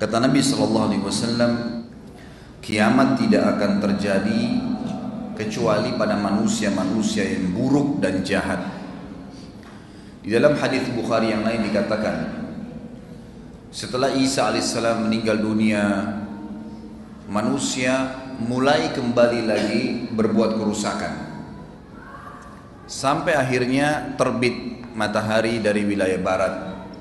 Kata Nabi SAW, kiamat tidak akan terjadi kecuali pada manusia-manusia yang buruk dan jahat. Di dalam hadis Bukhari yang lain dikatakan, setelah Isa alaihissalam meninggal dunia, manusia mulai kembali lagi berbuat kerusakan, sampai akhirnya terbit matahari dari wilayah barat.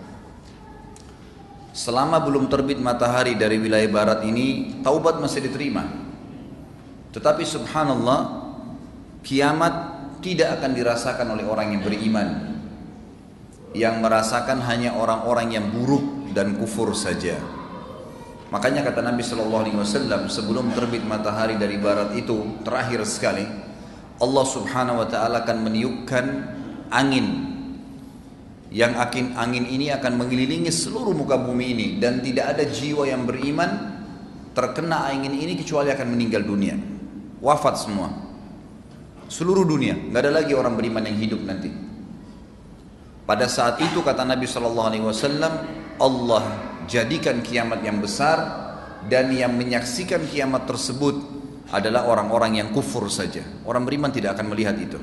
Selama belum terbit matahari dari wilayah barat ini, taubat masih diterima. Tetapi subhanallah, kiamat tidak akan dirasakan oleh orang yang beriman. Yang merasakan hanya orang-orang yang buruk dan kufur saja. Makanya kata Nabi SAW, sebelum terbit matahari dari barat itu, terakhir sekali, Allah subhanahu wa ta'ala akan meniupkan angin. Yang angin ini akan mengelilingi seluruh muka bumi ini, dan tidak ada jiwa yang beriman terkena angin ini kecuali akan meninggal dunia, wafat semua, seluruh dunia, nggak ada lagi orang beriman yang hidup nanti. Pada saat itu kata Nabi SAW, Allah jadikan kiamat yang besar, dan yang menyaksikan kiamat tersebut adalah orang-orang yang kufur saja. Orang beriman tidak akan melihat itu.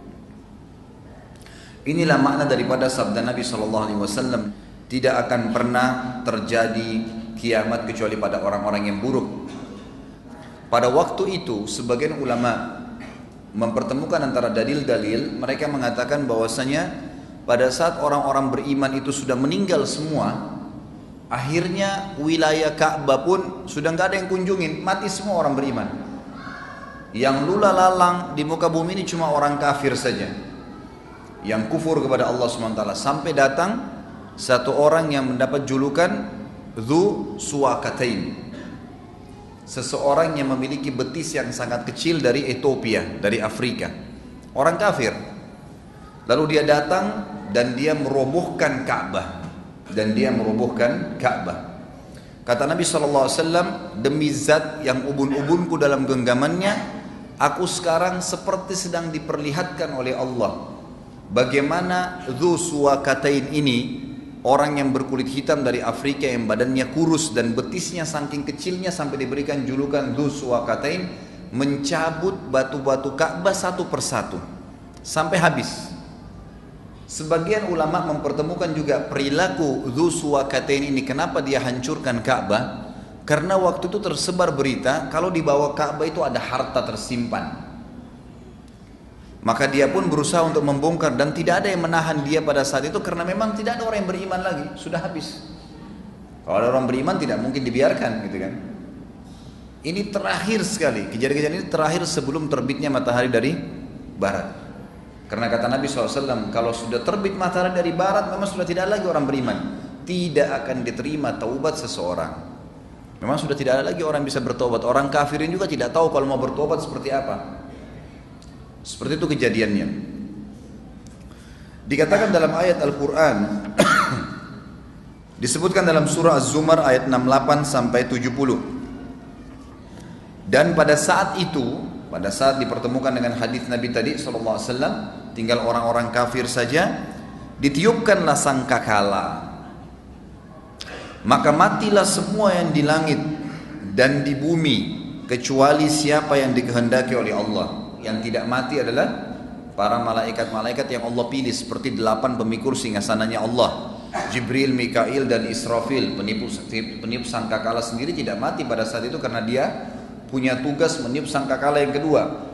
Inilah makna daripada sabda Nabi SAW, tidak akan pernah terjadi kiamat kecuali pada orang-orang yang buruk. Pada waktu itu sebagian ulama mempertemukan antara dalil-dalil. Mereka mengatakan bahwasanya pada saat orang-orang beriman itu sudah meninggal semua, akhirnya wilayah Ka'bah pun sudah nggak ada yang kunjungin, mati semua orang beriman. Yang lula lalang di muka bumi ini cuma orang kafir saja, yang kufur kepada Allah SWT. Sampai datang satu orang yang mendapat julukan Dzu Suwakatain, seseorang yang memiliki betis yang sangat kecil dari Ethiopia, dari Afrika, orang kafir. Lalu dia datang dan dia merobohkan Ka'bah, Kata Nabi SAW, demi zat yang ubun-ubunku dalam genggamannya, aku sekarang seperti sedang diperlihatkan oleh Allah bagaimana Dzu Suwakatain ini, orang yang berkulit hitam dari Afrika yang badannya kurus dan betisnya saking kecilnya sampai diberikan julukan Dzu Suwakatain, mencabut batu-batu Ka'bah satu persatu sampai habis. Sebagian ulama mempertemukan juga perilaku Dzu Suwakatain ini, kenapa dia hancurkan Ka'bah? Karena waktu itu tersebar berita kalau di bawah Ka'bah itu ada harta tersimpan. Maka dia pun berusaha untuk membongkar, dan tidak ada yang menahan dia pada saat itu karena memang tidak ada orang yang beriman lagi, sudah habis. Kalau ada orang beriman tidak mungkin dibiarkan, gitu kan. Ini terakhir sekali, kejadian-kejadian ini terakhir sebelum terbitnya matahari dari barat. Karena kata Nabi SAW, kalau sudah terbit matahari dari barat, memang sudah tidak ada lagi orang beriman, tidak akan diterima taubat seseorang. Memang sudah tidak ada lagi orang bisa bertobat. Orang kafirin juga tidak tahu kalau mau bertobat seperti apa. Seperti itu kejadiannya. Dikatakan dalam ayat Al-Quran, disebutkan dalam surah Az-Zumar ayat 68 sampai 70. Dan pada saat itu, pada saat dipertemukan dengan hadis Nabi tadi SAW, tinggal orang-orang kafir saja, ditiupkanlah sangkakala, maka matilah semua yang di langit dan di bumi kecuali siapa yang dikehendaki oleh Allah. Yang tidak mati adalah para malaikat-malaikat yang Allah pilih, seperti 8 pemikul singgasananya Allah, Jibril, Mikail, dan Israfil. Peniup sangkakala sendiri tidak mati pada saat itu karena dia punya tugas meniup sangkakala yang kedua.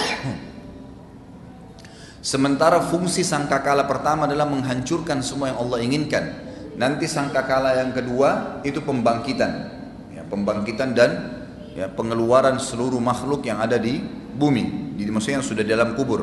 Sementara fungsi sangkakala pertama adalah menghancurkan semua yang Allah inginkan. Nanti sangkakala yang kedua itu pembangkitan, pembangkitan dan pengeluaran seluruh makhluk yang ada di bumi, maksudnya yang sudah dalam kubur.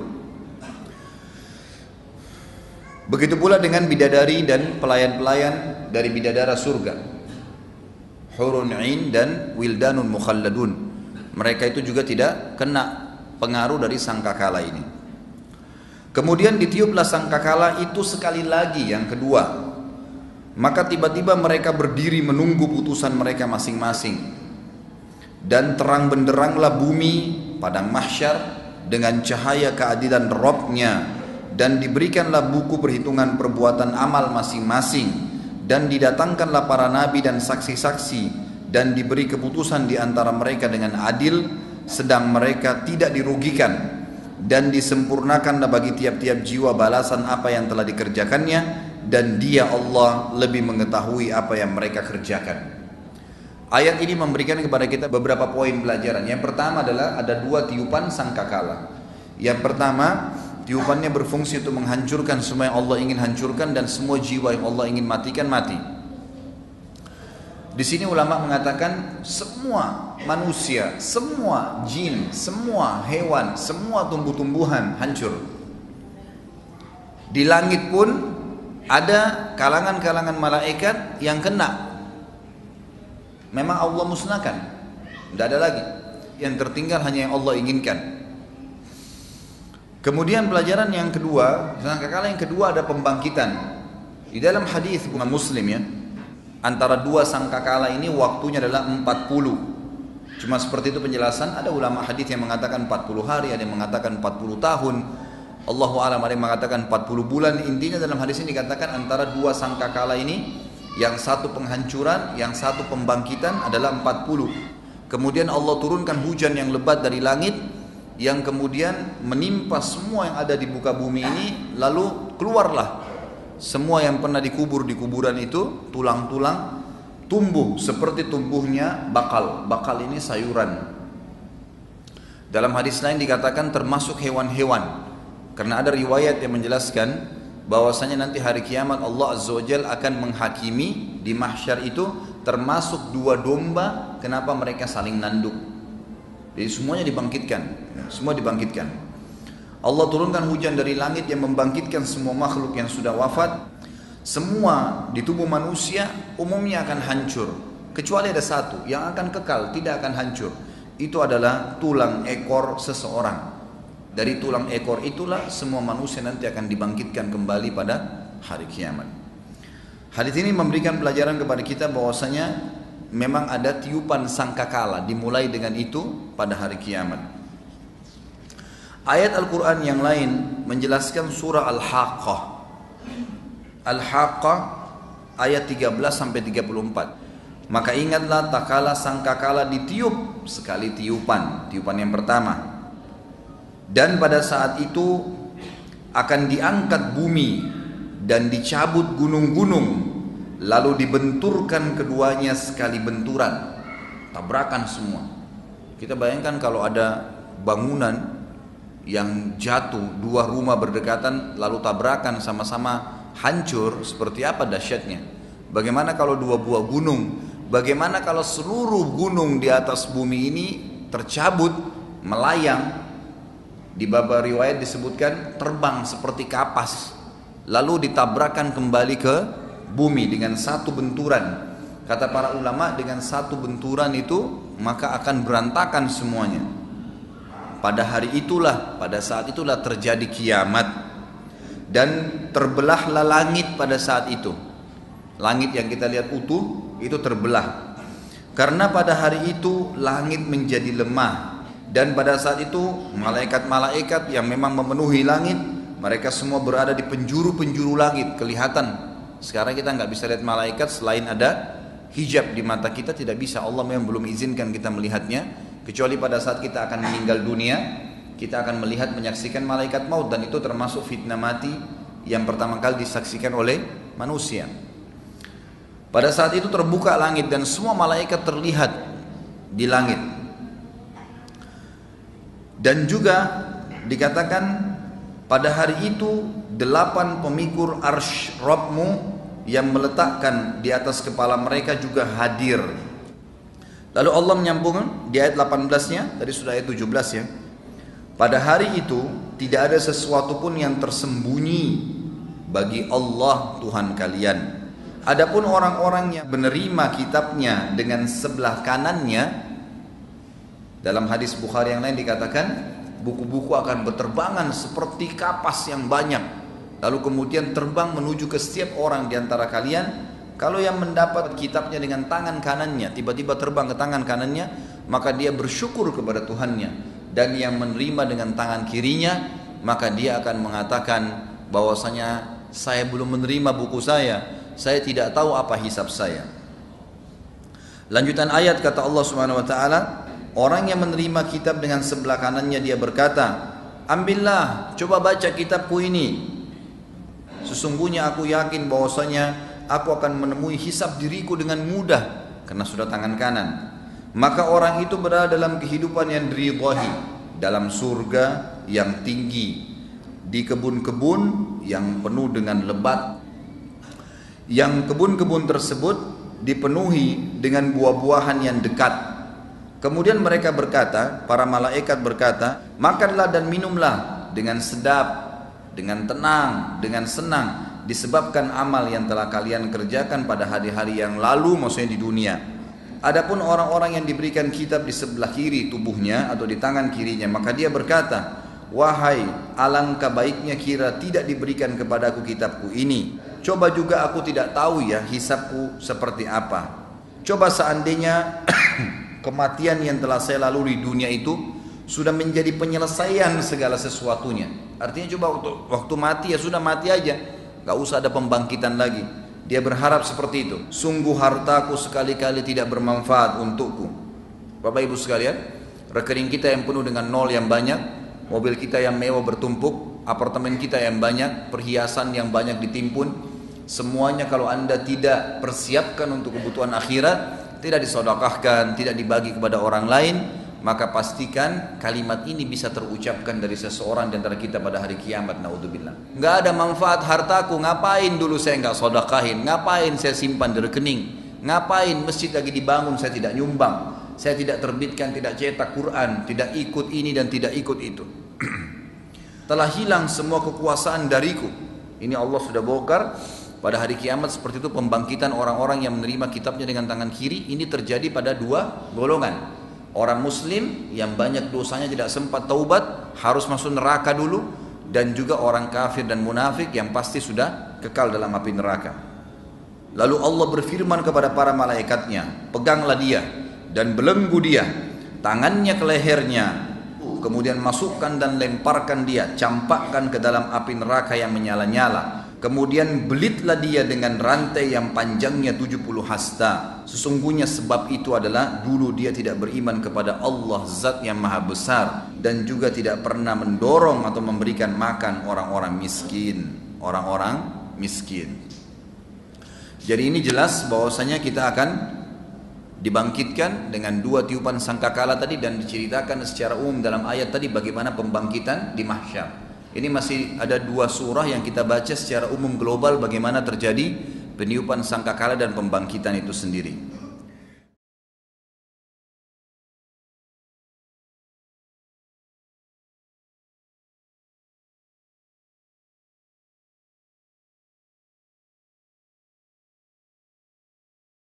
Begitu pula dengan bidadari dan pelayan-pelayan dari bidadara surga, hurun 'ain dan wildanun mukhalladun. Mereka itu juga tidak kena pengaruh dari sangkakala ini. Kemudian ditiuplah sangkakala itu sekali lagi, yang kedua. Maka tiba-tiba mereka berdiri menunggu putusan mereka masing-masing. Dan terang benderanglah bumi padang mahsyar dengan cahaya keadilan Rabb-Nya, dan diberikanlah buku perhitungan perbuatan amal masing-masing, dan didatangkanlah para nabi dan saksi-saksi dan diberi keputusan di antara mereka dengan adil, sedang mereka tidak dirugikan, dan disempurnakanlah bagi tiap-tiap jiwa balasan apa yang telah dikerjakannya, dan Dia Allah lebih mengetahui apa yang mereka kerjakan. Ayat ini memberikan kepada kita beberapa poin pelajaran. Yang pertama adalah ada dua tiupan sangkakala. Yang pertama, tiupannya berfungsi untuk menghancurkan semua yang Allah ingin hancurkan, dan semua jiwa yang Allah ingin matikan mati. Di sini ulama mengatakan semua manusia, semua jin, semua hewan, semua tumbuh-tumbuhan hancur. Di langit pun ada kalangan-kalangan malaikat yang kena. Memang Allah musnahkan, tidak ada lagi. Yang tertinggal hanya yang Allah inginkan. Kemudian pelajaran yang kedua, sangkakala yang kedua ada pembangkitan. Di dalam hadis Imam Muslim ya, antara dua sangkakala ini waktunya adalah 40. Cuma seperti itu penjelasan. Ada ulama hadis yang mengatakan 40 hari, ada yang mengatakan 40 tahun. Allahu a'lam, ada yang mengatakan 40 bulan. Intinya dalam hadis ini dikatakan antara dua sangkakala ini, yang satu penghancuran, yang satu pembangkitan adalah 40. Kemudian Allah turunkan hujan yang lebat dari langit, yang kemudian menimpa semua yang ada di muka bumi ini, lalu keluarlah semua yang pernah dikubur di kuburan itu, tulang-tulang tumbuh seperti tumbuhnya bakal. Bakal ini sayuran. Dalam hadis lain dikatakan termasuk hewan-hewan, karena ada riwayat yang menjelaskan bahwasanya nanti hari kiamat Allah Azza wa Jalla akan menghakimi di mahsyar itu, termasuk dua domba. Kenapa mereka saling nanduk? Jadi semuanya dibangkitkan, semua dibangkitkan. Allah turunkan hujan dari langit yang membangkitkan semua makhluk yang sudah wafat. Semua di tubuh manusia umumnya akan hancur, kecuali ada satu yang akan kekal, tidak akan hancur. Itu adalah tulang ekor seseorang. Dari tulang ekor itulah semua manusia nanti akan dibangkitkan kembali pada hari kiamat. Hadis ini memberikan pelajaran kepada kita bahwasanya memang ada tiupan sangkakala, dimulai dengan itu pada hari kiamat. Ayat Al-Quran yang lain menjelaskan surah Al-Haqqah. Al-Haqqah ayat 13-34. Maka ingatlah tak kala sangkakala ditiup sekali tiupan, tiupan yang pertama. Dan pada saat itu akan diangkat bumi dan dicabut gunung-gunung, lalu dibenturkan keduanya sekali benturan, tabrakan semua. Kita bayangkan kalau ada bangunan yang jatuh, dua rumah berdekatan lalu tabrakan sama-sama hancur, seperti apa dahsyatnya. Bagaimana kalau dua buah gunung, bagaimana kalau seluruh gunung di atas bumi ini tercabut, melayang. Di bab riwayat disebutkan terbang seperti kapas, lalu ditabrakkan kembali ke bumi dengan satu benturan. Kata para ulama, dengan satu benturan itu maka akan berantakan semuanya. Pada hari itulah, pada saat itulah terjadi kiamat, dan terbelahlah langit pada saat itu. Langit yang kita lihat utuh itu terbelah, karena pada hari itu langit menjadi lemah. Dan pada saat itu malaikat-malaikat yang memang memenuhi langit, mereka semua berada di penjuru-penjuru langit, kelihatan. Sekarang kita nggak bisa lihat malaikat selain ada hijab di mata kita, tidak bisa. Allah memang belum izinkan kita melihatnya, kecuali pada saat kita akan meninggal dunia, kita akan melihat, menyaksikan malaikat maut, dan itu termasuk fitnah mati yang pertama kali disaksikan oleh manusia. Pada saat itu terbuka langit dan semua malaikat terlihat di langit. Dan juga dikatakan pada hari itu 8 pemikul arsy Rabbmu yang meletakkan di atas kepala mereka juga hadir. Lalu Allah menyambung di ayat 18-nya, tadi sudah ayat 17 ya. Pada hari itu tidak ada sesuatu pun yang tersembunyi bagi Allah Tuhan kalian. Adapun orang-orang yang menerima kitabnya dengan sebelah kanannya, dalam hadis Bukhari yang lain dikatakan buku-buku akan berterbangan seperti kapas yang banyak, lalu kemudian terbang menuju ke setiap orang di antara kalian. Kalau yang mendapat kitabnya dengan tangan kanannya tiba-tiba terbang ke tangan kanannya, maka dia bersyukur kepada Tuhannya. Dan yang menerima dengan tangan kirinya, maka dia akan mengatakan bahwasanya saya belum menerima buku saya, saya tidak tahu apa hisab saya. Lanjutan ayat kata Allah Subhanahu wa taala, orang yang menerima kitab dengan sebelah kanannya dia berkata, ambillah, coba baca kitabku ini. Sesungguhnya aku yakin bahwasanya aku akan menemui hisab diriku dengan mudah karena sudah tangan kanan. Maka orang itu berada dalam kehidupan yang diridhai, dalam surga yang tinggi, di kebun-kebun yang penuh dengan lebat, yang kebun-kebun tersebut dipenuhi dengan buah-buahan yang dekat. Kemudian mereka berkata, para malaikat berkata, makanlah dan minumlah dengan sedap, dengan tenang, dengan senang, disebabkan amal yang telah kalian kerjakan pada hari-hari yang lalu, maksudnya di dunia. Adapun orang-orang yang diberikan kitab di sebelah kiri tubuhnya atau di tangan kirinya, maka dia berkata, wahai, alangkah baiknya kira tidak diberikan kepadaku kitabku ini. Coba juga aku tidak tahu ya hisabku seperti apa. Coba seandainya kematian yang telah saya lalui di dunia itu sudah menjadi penyelesaian segala sesuatunya. Artinya coba waktu mati ya sudah mati aja, gak usah ada pembangkitan lagi. Dia berharap seperti itu. Sungguh hartaku sekali-kali tidak bermanfaat untukku. Bapak ibu sekalian, rekening kita yang penuh dengan nol yang banyak, mobil kita yang mewah bertumpuk, apartemen kita yang banyak, perhiasan yang banyak ditimpun, semuanya kalau anda tidak persiapkan untuk kebutuhan akhirat, tidak disodokahkan, tidak dibagi kepada orang lain, maka pastikan kalimat ini bisa terucapkan dari seseorang di antara kita pada hari kiamat. Naudzubillah. Nggak ada manfaat hartaku, ngapain dulu saya nggak sodokahin, ngapain saya simpan di rekening, ngapain masjid lagi dibangun saya tidak nyumbang, saya tidak terbitkan, tidak cetak Quran, tidak ikut ini dan tidak ikut itu. Telah hilang semua kekuasaan dariku. Ini Allah sudah bongkar. Pada hari kiamat seperti itu pembangkitan orang-orang yang menerima kitabnya dengan tangan kiri. Ini terjadi pada dua golongan. Orang muslim yang banyak dosanya tidak sempat taubat, harus masuk neraka dulu. Dan juga orang kafir dan munafik yang pasti sudah kekal dalam api neraka. Lalu Allah berfirman kepada para malaikatnya, peganglah dia dan belenggu dia, tangannya ke lehernya, kemudian masukkan dan lemparkan dia, campakkan ke dalam api neraka yang menyala-nyala. Kemudian belitlah dia dengan rantai yang panjangnya 70 hasta. Sesungguhnya sebab itu adalah dulu dia tidak beriman kepada Allah Zat yang Maha Besar, dan juga tidak pernah mendorong atau memberikan makan orang-orang miskin. Orang-orang miskin. Jadi ini jelas bahwasanya kita akan dibangkitkan dengan dua tiupan sangkakala tadi, dan diceritakan secara umum dalam ayat tadi bagaimana pembangkitan di mahsyar. Ini masih ada dua surah yang kita baca secara umum global bagaimana terjadi peniupan sangkakala dan pembangkitan itu sendiri.